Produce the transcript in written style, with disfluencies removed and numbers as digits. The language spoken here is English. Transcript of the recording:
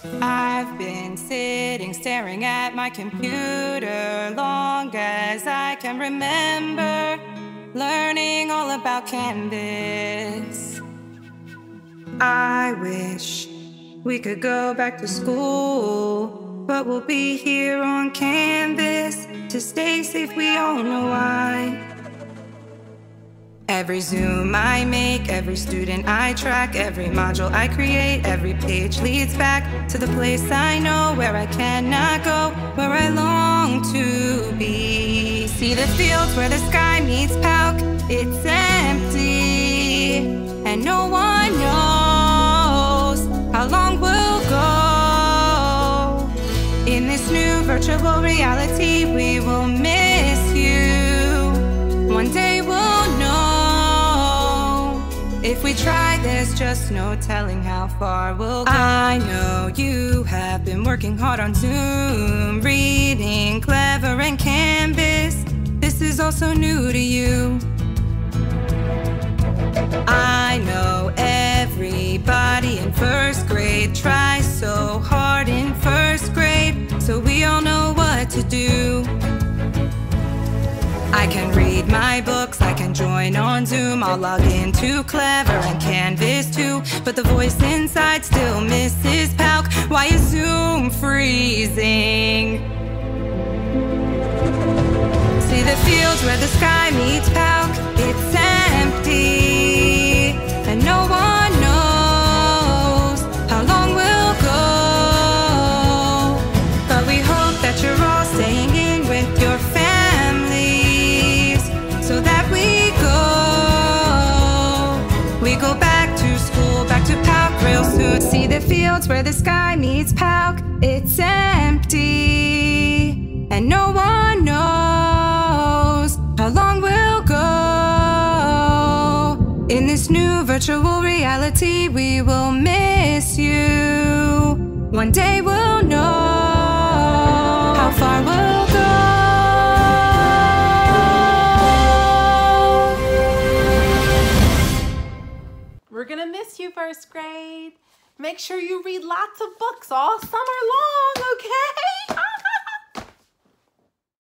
I've been sitting, staring at my computer long as I can remember, learning all about Canvas. I wish we could go back to school, but we'll be here on Canvas to stay safe, we all know why. Every Zoom I make, every student I track, every module I create, every page leads back to the place I know, where I cannot go, where I long to be. See the fields where the sky meets PAELC, it's empty, and no one knows how long we'll go. In this new virtual reality, we will miss you. One day we'll know. If we try, there's just no telling how far we'll go. I know you have been working hard on Zoom, reading Clever and Canvas. This is also new to you. I know everybody in first grade tries so hard in first grade, so we all know what to do. I can read my books, I can join on Zoom, I'll log into Clever and Canvas too, but the voice inside still misses PAELC. Why is Zoom freezing? See the fields where the sky meets PAELC, it's empty, and no one knows how long we'll go. But we hope that you're all staying in with your families, so that we go back to school, back to PAELC real soon. See the fields where the sky meets PAELC, it's empty, and no one knows how long we'll go. In this new virtual reality, we will miss you. One day we'll know how far we'll go. We're gonna miss you, first grade. Make sure you read lots of books all summer long, okay?